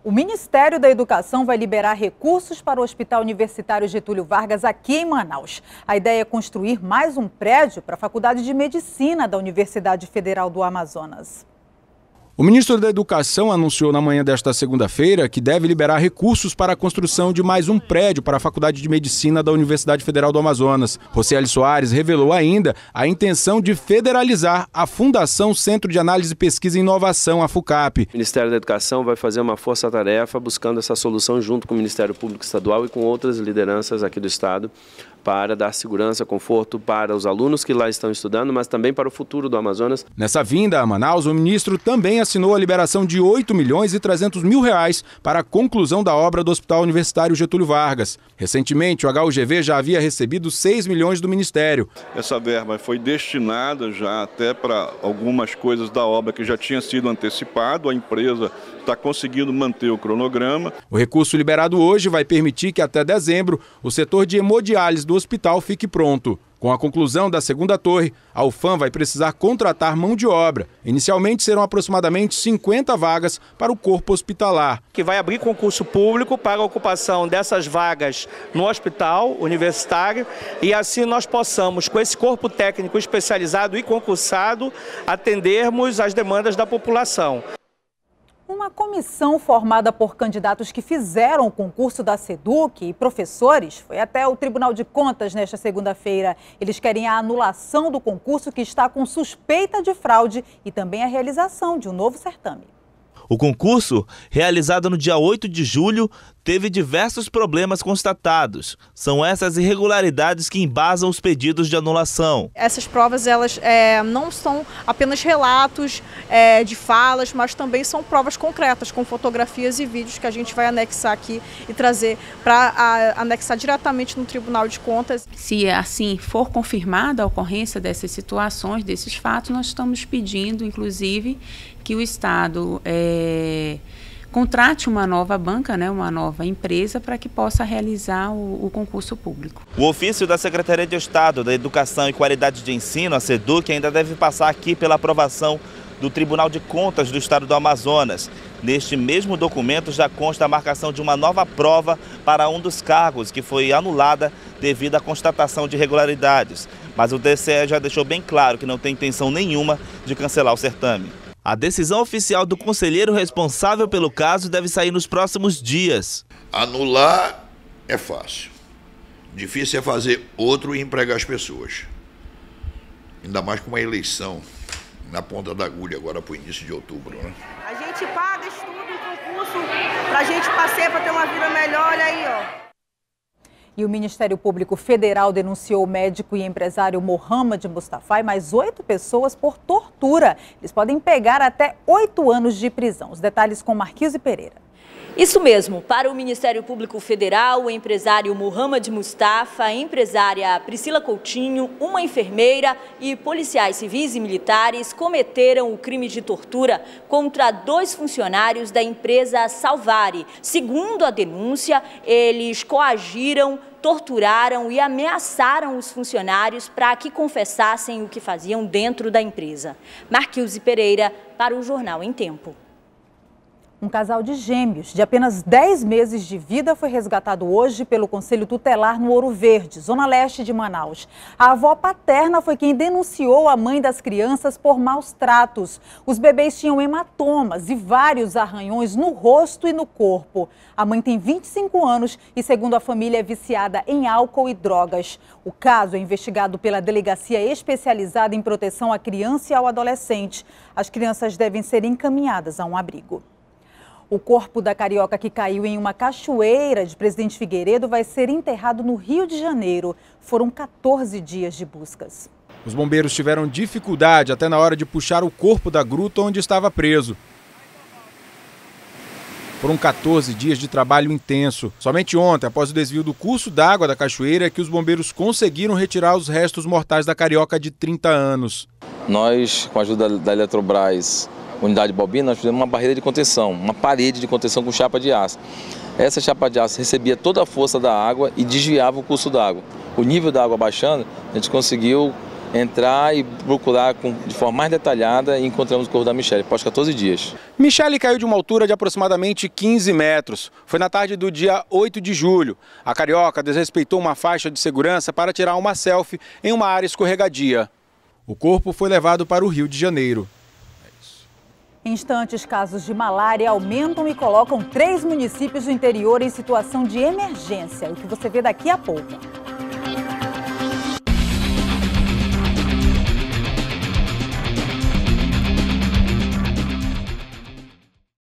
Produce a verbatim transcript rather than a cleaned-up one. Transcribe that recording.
O Ministério da Educação vai liberar recursos para o Hospital Universitário Getúlio Vargas aqui em Manaus. A ideia é construir mais um prédio para a Faculdade de Medicina da Universidade Federal do Amazonas. O ministro da Educação anunciou na manhã desta segunda-feira que deve liberar recursos para a construção de mais um prédio para a Faculdade de Medicina da Universidade Federal do Amazonas. Rocieli Soares revelou ainda a intenção de federalizar a Fundação Centro de Análise, Pesquisa e Inovação, a FUCAP. O Ministério da Educação vai fazer uma força-tarefa buscando essa solução junto com o Ministério Público Estadual e com outras lideranças aqui do Estado, para dar segurança, conforto para os alunos que lá estão estudando, mas também para o futuro do Amazonas. Nessa vinda a Manaus, o ministro também assinou a liberação de oito milhões e trezentos mil reais para a conclusão da obra do Hospital Universitário Getúlio Vargas. Recentemente, o H U G V já havia recebido seis milhões do Ministério. Essa verba foi destinada já até para algumas coisas da obra que já tinha sido antecipado. A empresa está conseguindo manter o cronograma. O recurso liberado hoje vai permitir que até dezembro o setor de hemodiálise do hospital fique pronto. Com a conclusão da segunda torre, a UFAM vai precisar contratar mão de obra. Inicialmente serão aproximadamente cinquenta vagas para o corpo hospitalar. Que vai abrir concurso público para a ocupação dessas vagas no hospital universitário e assim nós possamos, com esse corpo técnico especializado e concursado, atendermos às demandas da população. Uma comissão formada por candidatos que fizeram o concurso da SEDUC e professores foi até o Tribunal de Contas nesta segunda-feira. Eles querem a anulação do concurso que está com suspeita de fraude e também a realização de um novo certame. O concurso, realizado no dia oito de julho, teve diversos problemas constatados. São essas irregularidades que embasam os pedidos de anulação. Essas provas elas, é, não são apenas relatos é, de falas, mas também são provas concretas, com fotografias e vídeos que a gente vai anexar aqui e trazer para anexar diretamente no Tribunal de Contas. Se assim for confirmada a ocorrência dessas situações, desses fatos, nós estamos pedindo, inclusive, que o Estado é, contrate uma nova banca, né, uma nova empresa, para que possa realizar o, o concurso público. O ofício da Secretaria de Estado da Educação e Qualidade de Ensino, a SEDUC, ainda deve passar aqui pela aprovação do Tribunal de Contas do Estado do Amazonas. Neste mesmo documento já consta a marcação de uma nova prova para um dos cargos, que foi anulada devido à constatação de irregularidades. Mas o T C E já deixou bem claro que não tem intenção nenhuma de cancelar o certame. A decisão oficial do conselheiro responsável pelo caso deve sair nos próximos dias. Anular é fácil. Difícil é fazer outro e empregar as pessoas. Ainda mais com uma eleição na ponta da agulha agora para o início de outubro, né? A gente paga, estuda um concurso para a gente passear, para ter uma vida melhor, olha aí, ó. E o Ministério Público Federal denunciou o médico e empresário Mohamed Mustafa e mais oito pessoas por tortura. Eles podem pegar até oito anos de prisão. Os detalhes com Marquise Pereira. Isso mesmo, para o Ministério Público Federal, o empresário Mohamed Mustafa, a empresária Priscila Coutinho, uma enfermeira e policiais civis e militares cometeram o crime de tortura contra dois funcionários da empresa Salvari. Segundo a denúncia, eles coagiram, torturaram e ameaçaram os funcionários para que confessassem o que faziam dentro da empresa. Marquise Pereira, para o Jornal em Tempo. Um casal de gêmeos de apenas dez meses de vida foi resgatado hoje pelo Conselho Tutelar no Ouro Verde, zona leste de Manaus. A avó paterna foi quem denunciou a mãe das crianças por maus tratos. Os bebês tinham hematomas e vários arranhões no rosto e no corpo. A mãe tem vinte e cinco anos e, segundo a família, é viciada em álcool e drogas. O caso é investigado pela Delegacia Especializada em Proteção à Criança e ao Adolescente. As crianças devem ser encaminhadas a um abrigo. O corpo da carioca que caiu em uma cachoeira de Presidente Figueiredo vai ser enterrado no Rio de Janeiro. Foram quatorze dias de buscas. Os bombeiros tiveram dificuldade até na hora de puxar o corpo da gruta onde estava preso. Foram quatorze dias de trabalho intenso. Somente ontem, após o desvio do curso d'água da cachoeira, é que os bombeiros conseguiram retirar os restos mortais da carioca de trinta anos. Nós, com a ajuda da Eletrobras, unidade bobina, nós fizemos uma barreira de contenção, uma parede de contenção com chapa de aço. Essa chapa de aço recebia toda a força da água e desviava o curso d'água. O nível da água baixando, a gente conseguiu entrar e procurar com, de forma mais detalhada e encontramos o corpo da Michele após quatorze dias. Michele caiu de uma altura de aproximadamente quinze metros. Foi na tarde do dia oito de julho. A carioca desrespeitou uma faixa de segurança para tirar uma selfie em uma área escorregadia. O corpo foi levado para o Rio de Janeiro. Em instantes, casos de malária aumentam e colocam três municípios do interior em situação de emergência. O que você vê daqui a pouco.